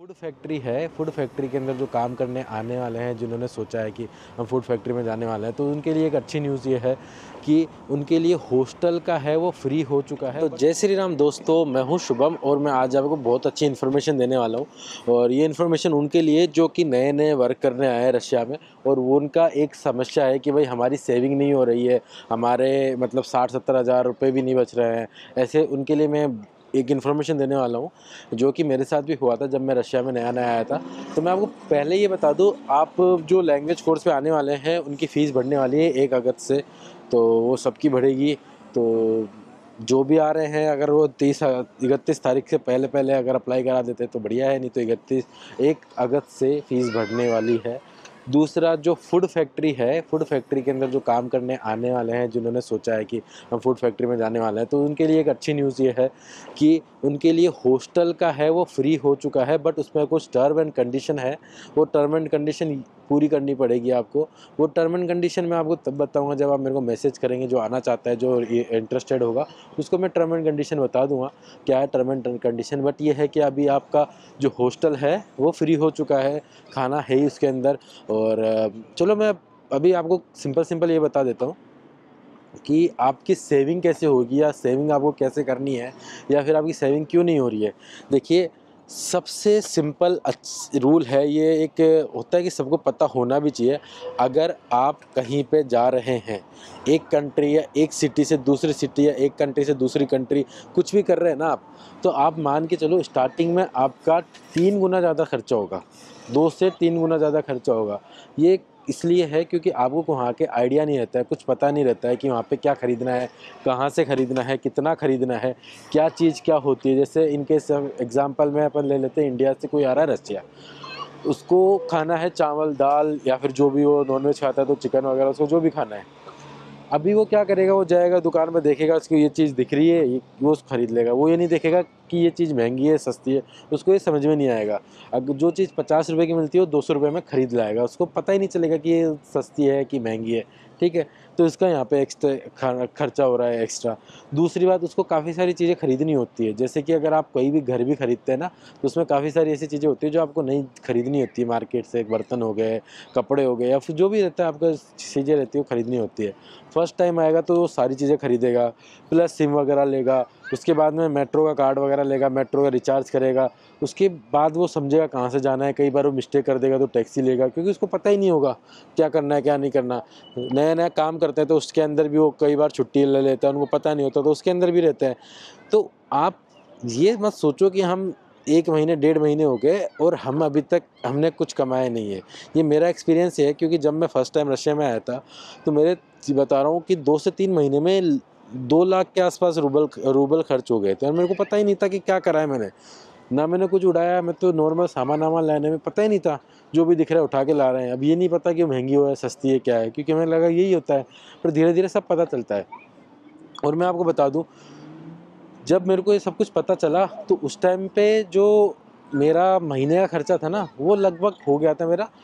Food factory है। Food factory के अंदर जो काम करने आने वाले हैं, जिन्होंने सोचा है कि हम फूड फैक्ट्री में जाने वाले हैं, तो उनके लिए एक अच्छी न्यूज़ ये है कि उनके लिए हॉस्टल का है वो फ्री हो चुका है। तो जय श्री राम दोस्तों, मैं हूं शुभम और मैं आज आपको बहुत अच्छी इन्फॉर्मेशन देने वाला हूं। और ये इन्फॉर्मेशन उनके लिए जो कि नए नए वर्क करने आए हैं रशिया में, और वो उनका एक समस्या है कि भाई हमारी सेविंग नहीं हो रही है, हमारे मतलब 60-70 हज़ार रुपये भी नहीं बच रहे हैं। ऐसे उनके लिए मैं एक इन्फॉर्मेशन देने वाला हूँ जो कि मेरे साथ भी हुआ था जब मैं रशिया में नया नया आया था। तो मैं आपको पहले ये बता दूँ, आप जो लैंग्वेज कोर्स पे आने वाले हैं उनकी फ़ीस बढ़ने वाली है 1 अगस्त से, तो वो सबकी बढ़ेगी। तो जो भी आ रहे हैं, अगर वो 31 तारीख से पहले पहले अगर अप्लाई करा देते तो बढ़िया है, नहीं तो 1 अगस्त से फ़ीस बढ़ने वाली है। दूसरा, जो फूड फैक्ट्री है, फूड फैक्ट्री के अंदर जो काम करने आने वाले हैं, जिन्होंने सोचा है कि हम फूड फैक्ट्री में जाने वाले हैं, तो उनके लिए एक अच्छी न्यूज़ ये है कि उनके लिए हॉस्टल का है वो फ्री हो चुका है। बट उसमें कुछ टर्म एंड कंडीशन है, वो टर्म एंड कंडीशन पूरी करनी पड़ेगी आपको। वो टर्म एंड कंडीशन मैं आपको तब बताऊंगा जब आप मेरे को मैसेज करेंगे। जो आना चाहता है, जो इंटरेस्टेड होगा, उसको मैं टर्म एंड कंडीशन बता दूंगा क्या है टर्म एंड कंडीशन। बट ये है कि अभी आपका जो हॉस्टल है वो फ्री हो चुका है, खाना है ही उसके अंदर। और चलो मैं अभी आपको सिंपल ये बता देता हूँ कि आपकी सेविंग कैसे होगी, या सेविंग आपको कैसे करनी है, या फिर आपकी सेविंग क्यों नहीं हो रही है। देखिए, सबसे सिंपल रूल है ये। एक होता है कि सबको पता होना भी चाहिए। अगर आप कहीं पे जा रहे हैं, एक कंट्री या एक सिटी से दूसरी सिटी या एक कंट्री से दूसरी कंट्री, कुछ भी कर रहे हैं ना आप, तो आप मान के चलो स्टार्टिंग में आपका 3 गुना ज़्यादा खर्चा होगा, 2 से 3 गुना ज़्यादा खर्चा होगा। ये इसलिए है क्योंकि आपको वहाँ के आइडिया नहीं रहता है, कुछ पता नहीं रहता है कि वहाँ पे क्या ख़रीदना है, कहाँ से ख़रीदना है, कितना ख़रीदना है, क्या चीज़ क्या होती है। जैसे इनके एग्जांपल में अपन ले लेते हैं, इंडिया से कोई आ रहा है रशिया, उसको खाना है चावल दाल, या फिर जो भी वो नॉनवेज खाता है तो चिकन वगैरह, उसको जो भी खाना है। अभी वो क्या करेगा, वो जाएगा दुकान में, देखेगा उसको ये चीज़ दिख रही है, वो खरीद लेगा। वो ये नहीं देखेगा कि ये चीज़ महंगी है सस्ती है, उसको ये समझ में नहीं आएगा। अगर जो चीज़ 50 रुपये की मिलती है वो 200 रुपये में खरीद लाएगा, उसको पता ही नहीं चलेगा कि ये सस्ती है कि महंगी है। ठीक है, तो इसका यहाँ पे एक्स्ट्रा खर्चा हो रहा है एक्स्ट्रा। दूसरी बात, उसको काफ़ी सारी चीज़ें खरीदनी होती है। जैसे कि अगर आप कोई भी घर भी खरीदते हैं ना, तो उसमें काफ़ी सारी ऐसी चीज़ें होती है जो आपको नहीं खरीदनी होती है मार्केट से। बर्तन हो गए, कपड़े हो गए, या फिर जो भी रहता है आपका चीज़ें रहती है वो खरीदनी होती है। फर्स्ट टाइम आएगा तो वो सारी चीज़ें खरीदेगा, प्लस सिम वगैरह लेगा, उसके बाद में मेट्रो का कार्ड वगैरह लेगा, मेट्रो का रिचार्ज करेगा। उसके बाद वो समझेगा कहाँ से जाना है। कई बार वो मिस्टेक कर देगा तो टैक्सी लेगा, क्योंकि उसको पता ही नहीं होगा क्या करना है क्या नहीं करना। नया नया काम करते हैं तो उसके अंदर भी वो कई बार छुट्टी ले लेता है, उनको पता नहीं होता, तो उसके अंदर भी रहते हैं। तो आप ये मत सोचो कि हम 1 महीने 1.5 महीने हो गए और हम अभी तक हमने कुछ कमाया नहीं है। ये मेरा एक्सपीरियंस है, क्योंकि जब मैं फर्स्ट टाइम रशिया में आया था, तो मेरे बता रहा हूँ कि 2 से 3 महीने में 2 लाख के आसपास रूबल खर्च हो गए थे। और मेरे को पता ही नहीं था कि क्या करा है मैंने। ना मैंने कुछ उड़ाया, मैं तो नॉर्मल सामान वामान लाने में पता ही नहीं था, जो भी दिख रहा है उठा के ला रहे हैं। अब ये नहीं पता कि महंगी हो है सस्ती है क्या है, क्योंकि हमें लगा यही होता है। पर धीरे धीरे सब पता चलता है। और मैं आपको बता दूं, जब मेरे को ये सब कुछ पता चला, तो उस टाइम पे जो मेरा महीने का खर्चा था ना, वो लगभग हो गया था मेरा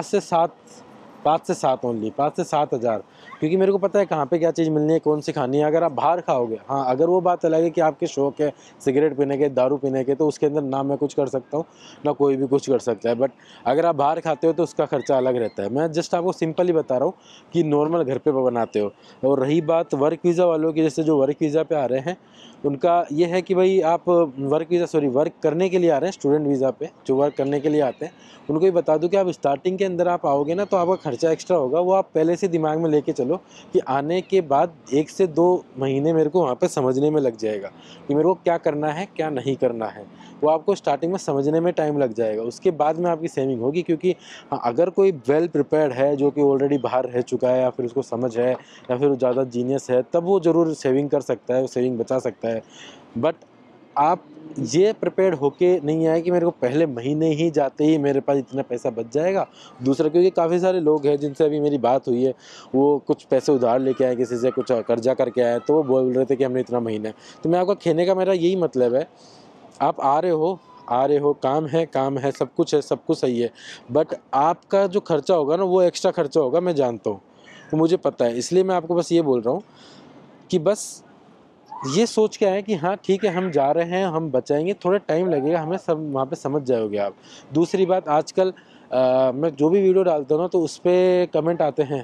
5 से 7 ओनली 5 से 7 हज़ार। क्योंकि मेरे को पता है कहाँ पे क्या चीज़ मिलनी है, कौन सी खानी है। अगर आप बाहर खाओगे, हाँ, अगर वो बात अलग है कि आपके शौक है सिगरेट पीने के, दारू पीने के, तो उसके अंदर ना मैं कुछ कर सकता हूँ ना कोई भी कुछ कर सकता है। बट अगर आप बाहर खाते हो तो उसका खर्चा अलग रहता है। मैं जस्ट आपको सिंपल ही बता रहा हूँ कि नॉर्मल घर पे बनाते हो। और रही बात वर्क वीज़ा वालों की, जैसे जो वर्क वीज़ा पे आ रहे हैं, उनका ये है कि भाई आप वर्क करने के लिए आ रहे हैं, स्टूडेंट वीज़ा पे जो वर्क करने के लिए आते हैं, उनको ये बता दूं कि आप स्टार्टिंग के अंदर आप आओगे ना, तो आपका खर्चा एक्स्ट्रा होगा। वो आप पहले से दिमाग में लेके चलो कि आने के बाद 1 से 2 महीने मेरे को वहाँ पे समझने में लग जाएगा कि मेरे को क्या करना है क्या नहीं करना है। वो आपको स्टार्टिंग में समझने में टाइम लग जाएगा, उसके बाद में आपकी सेविंग होगी। क्योंकि हाँ, अगर कोई वेल प्रिपेयर्ड है, जो कि ऑलरेडी बाहर रह चुका है, या फिर उसको समझ है, या फिर वो ज़्यादा जीनियस है, तब वो ज़रूर सेविंग कर सकता है, वो सेविंग बचा सकता है। बट आप ये प्रिपेयर्ड होके नहीं आए कि मेरे को पहले महीने ही जाते ही मेरे पास इतना पैसा बच जाएगा। दूसरा, क्योंकि काफ़ी सारे लोग हैं जिनसे अभी मेरी बात हुई है, वो कुछ पैसे उधार लेके आए, किसी से कुछ कर्जा करके आए, तो वो बोल रहे थे कि हमने इतना महीना है। तो मैं आपका कहने का मेरा यही मतलब है, आप आ रहे हो, काम है, सब कुछ सही है। बट आपका जो खर्चा होगा ना, वो एक्स्ट्रा खर्चा होगा, मैं जानता हूँ, तो मुझे पता है। इसलिए मैं आपको बस ये बोल रहा हूँ कि बस ये सोच के आए कि हाँ ठीक है, हम जा रहे हैं, हम बचाएंगे, थोड़ा टाइम लगेगा, हमें सब वहाँ पे समझ जाओगे आप। दूसरी बात, आजकल मैं जो भी वीडियो डालता हूँ ना, तो उस पर कमेंट आते हैं,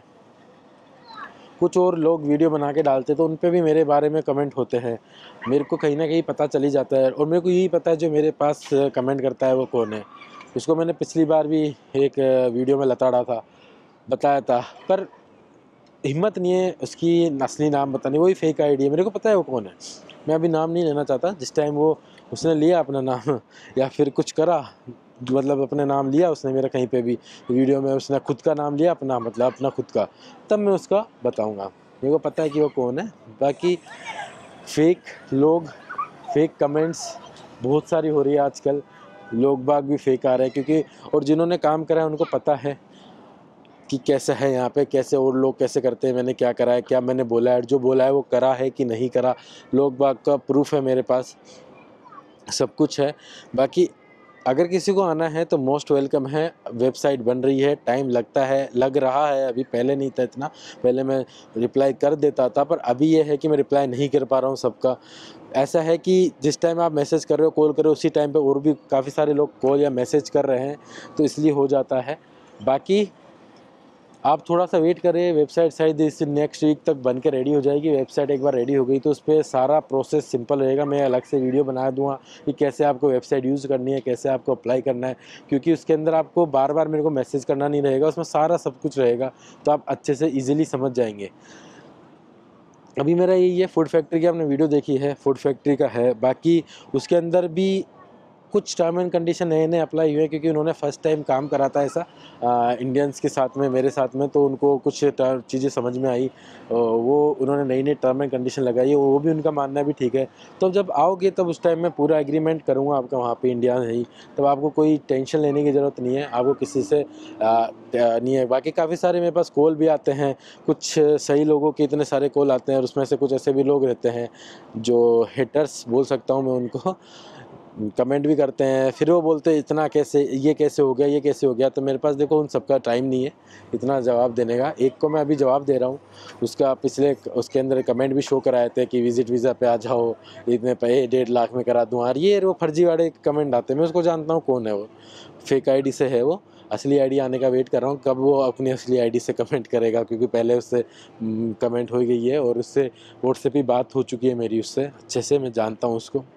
कुछ और लोग वीडियो बना के डालते तो उन पे भी मेरे बारे में कमेंट होते हैं। मेरे को कहीं ना कहीं पता चली जाता है, और मेरे को यही पता है जो मेरे पास कमेंट करता है वो कौन है। उसको मैंने पिछली बार भी एक वीडियो में लताड़ा था, बताया था, पर हिम्मत नहीं है उसकी असली नाम बताने, वही फेक आईडी है, मेरे को पता है वो कौन है। मैं अभी नाम नहीं लेना चाहता। जिस टाइम वो उसने लिया अपना नाम या फिर कुछ करा, मतलब अपने नाम लिया उसने मेरा कहीं पे भी वीडियो में, उसने खुद का नाम लिया अपना, मतलब अपना खुद का, तब मैं उसका बताऊंगा। मेरे को पता है कि वो कौन है। बाकी फेक लोग, फेक कमेंट्स बहुत सारी हो रही है आजकल, लोग बाग भी फेक आ रहे हैं, क्योंकि और जिन्होंने काम करा है उनको पता है कि कैसा है यहाँ पे, कैसे और लोग कैसे करते हैं, मैंने क्या करा है, क्या मैंने बोला है, जो बोला है वो करा है कि नहीं करा, लोग बाग का प्रूफ है मेरे पास, सब कुछ है। बाकी अगर किसी को आना है तो मोस्ट वेलकम है। वेबसाइट बन रही है, टाइम लगता है, लग रहा है, अभी पहले नहीं था इतना, पहले मैं रिप्लाई कर देता था, पर अभी ये है कि मैं रिप्लाई नहीं कर पा रहा हूँ सबका। ऐसा है कि जिस टाइम आप मैसेज कर रहे हो, कॉल कर रहे हो, उसी टाइम पे और भी काफ़ी सारे लोग कॉल या मैसेज कर रहे हैं, तो इसलिए हो जाता है। बाकी आप थोड़ा सा वेट करें, वेबसाइट शायद इस नेक्स्ट वीक तक बन के रेडी हो जाएगी। वेबसाइट एक बार रेडी हो गई तो उस पर सारा प्रोसेस सिंपल रहेगा। मैं अलग से वीडियो बना दूंगा कि कैसे आपको वेबसाइट यूज़ करनी है, कैसे आपको अप्लाई करना है, क्योंकि उसके अंदर आपको बार बार मेरे को मैसेज करना नहीं रहेगा, उसमें सारा सब कुछ रहेगा, तो आप अच्छे से ईजिली समझ जाएंगे। अभी मेरा यही है, फूड फैक्ट्री की आपने वीडियो देखी है, फूड फैक्ट्री का है। बाकी उसके अंदर भी कुछ टर्म एंड कंडीशन नए नए अप्लाई हुए, क्योंकि उन्होंने फर्स्ट टाइम काम करा था ऐसा इंडियंस के साथ में, मेरे साथ में, तो उनको कुछ चीज़ें समझ में आई, वो उन्होंने नई नई टर्म एंड कंडीशन लगाई है, वो भी उनका मानना भी ठीक है। तो जब आओगे तब उस टाइम मैं पूरा एग्रीमेंट करूँगा आपका वहाँ पे इंडिया में ही, तब आपको कोई टेंशन लेने की ज़रूरत नहीं है, आपको किसी से नहीं है। बाकी काफ़ी सारे मेरे पास कॉल भी आते हैं, कुछ सही लोगों के इतने सारे कॉल आते हैं, और उसमें से कुछ ऐसे भी लोग रहते हैं जो हेटर्स बोल सकता हूँ मैं उनको, कमेंट भी करते हैं, फिर वो बोलते हैं इतना कैसे, ये कैसे हो गया, ये कैसे हो गया। तो मेरे पास देखो उन सबका टाइम नहीं है इतना जवाब देने का। एक को मैं अभी जवाब दे रहा हूँ, उसका पिछले उसके अंदर कमेंट भी शो कराए थे कि विजिट वीज़ा पे आ जाओ, इतने पे 1.5 लाख में करा दूँ, और ये वो फर्जी वाले कमेंट आते हैं। मैं उसको जानता हूँ कौन है वो, फेक आईडी से है वो, असली आईडी आने का वेट कर रहा हूँ कब वो अपनी असली आईडी से कमेंट करेगा, क्योंकि पहले उससे कमेंट हो गई है, और उससे व्हाट्सएप ही बात हो चुकी है मेरी उससे, अच्छे से मैं जानता हूँ उसको।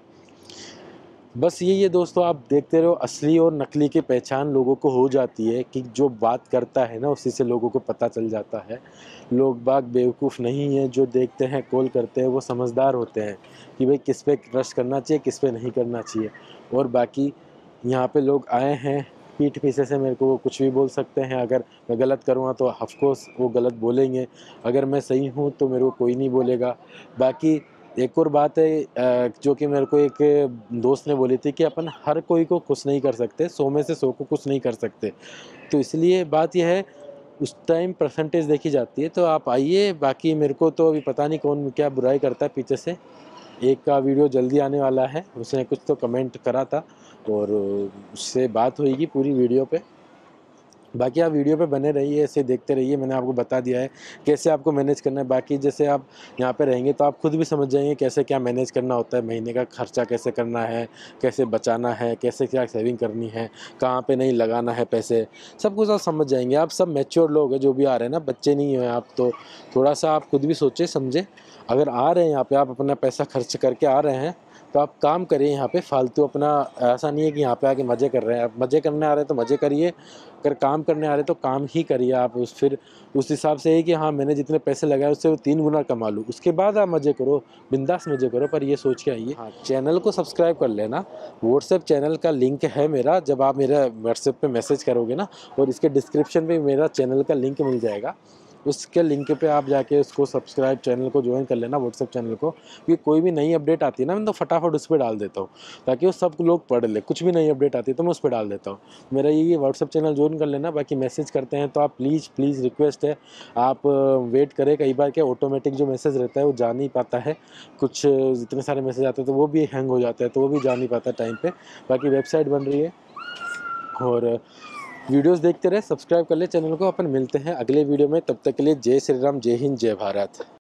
बस यही है दोस्तों, आप देखते रहो, असली और नकली की पहचान लोगों को हो जाती है, कि जो बात करता है ना उसी से लोगों को पता चल जाता है। लोग बाग बेवकूफ़ नहीं है, जो देखते हैं कॉल करते हैं वो समझदार होते हैं कि भाई किस पे ट्रस्ट करना चाहिए, किस पे नहीं करना चाहिए। और बाकी यहाँ पे लोग आए हैं पीठ पीछे से मेरे को वो कुछ भी बोल सकते हैं, अगर मैं गलत करूँगा तो ऑफकोर्स वो गलत बोलेंगे, अगर मैं सही हूँ तो मेरे को कोई नहीं बोलेगा। बाकी एक और बात है जो कि मेरे को एक दोस्त ने बोली थी कि अपन हर कोई को खुश नहीं कर सकते, 100 में से 100 को खुश नहीं कर सकते, तो इसलिए बात यह है, उस टाइम परसेंटेज देखी जाती है। तो आप आइए, बाकी मेरे को तो अभी पता नहीं कौन क्या बुराई करता है पीछे से। एक का वीडियो जल्दी आने वाला है, उसने कुछ तो कमेंट करा था, और उससे बात होगी पूरी वीडियो पे। बाकी आप वीडियो पे बने रहिए, ऐसे देखते रहिए, मैंने आपको बता दिया है कैसे आपको मैनेज करना है। बाकी जैसे आप यहाँ पे रहेंगे तो आप खुद भी समझ जाएंगे कैसे क्या मैनेज करना होता है, महीने का खर्चा कैसे करना है, कैसे बचाना है, कैसे क्या सेविंग करनी है, कहाँ पे नहीं लगाना है पैसे, सब कुछ आप समझ जाएंगे। आप सब मैच्योर लोग हैं जो भी आ रहे हैं ना, बच्चे नहीं हैं आप, तो थोड़ा सा आप खुद भी सोचे समझे। अगर आ रहे हैं यहाँ पर, आप अपना पैसा खर्च करके आ रहे हैं, तो आप काम करिए यहाँ पे फालतू अपना। ऐसा नहीं है कि यहाँ पे आके मज़े कर रहे हैं, आप मज़े करने आ रहे हैं तो मज़े करिए, अगर काम करने आ रहे हैं तो काम ही करिए आप। फिर उस हिसाब से है कि हाँ मैंने जितने पैसे लगाए उससे वो 3 गुना कमा लूँ, उसके बाद आप मज़े करो, बिंदास मज़े करो, पर ये सोच के आइए। हाँ, चैनल को सब्सक्राइब कर लेना। व्हाट्सएप चैनल का लिंक है मेरा, जब आप मेरा व्हाट्सएप पे मैसेज करोगे ना, और इसके डिस्क्रिप्शन में मेरा चैनल का लिंक मिल जाएगा, उसके लिंक पे आप जाके उसको सब्सक्राइब, चैनल को ज्वाइन कर लेना, व्हाट्सएप चैनल को, क्योंकि कोई भी नई अपडेट आती है ना मैं तो फटाफट उस पर डाल देता हूँ, ताकि वो सब लोग पढ़ ले। कुछ भी नई अपडेट आती है तो मैं उस पर डाल देता हूँ। मेरा ये व्हाट्सएप चैनल ज्वाइन कर लेना। बाकी मैसेज करते हैं तो आप प्लीज़ प्लीज़ रिक्वेस्ट है, आप वेट करें। कई बार क्या ऑटोमेटिक जो मैसेज रहता है वो जा नहीं पाता है, कुछ इतने सारे मैसेज आते हैं तो वो भी हैंग हो जाता है, तो वो भी जा नहीं पाता टाइम पर। बाकी वेबसाइट बन रही है, और वीडियोस देखते रहे, सब्सक्राइब कर ले चैनल को। अपन मिलते हैं अगले वीडियो में, तब तक के लिए जय श्री राम, जय हिंद, जय भारत।